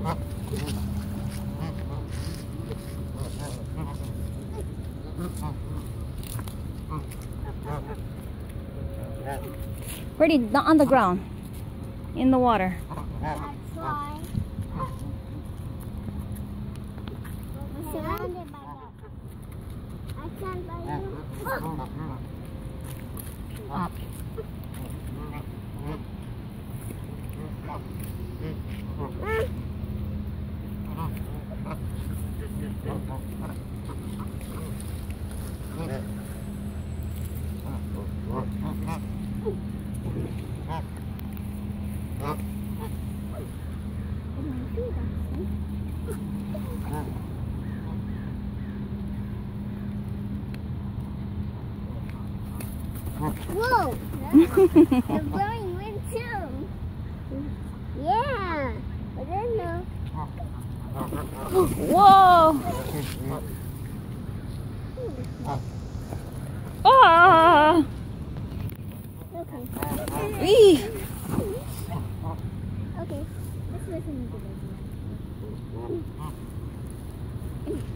Pretty, not on the ground, in the water. That's why. We're surrounded by that. I can't buy you. Whoa! You're blowing wind too. Yeah. I don't know. Whoa! Ah! Okay. Eee. Okay. Let's listen to this.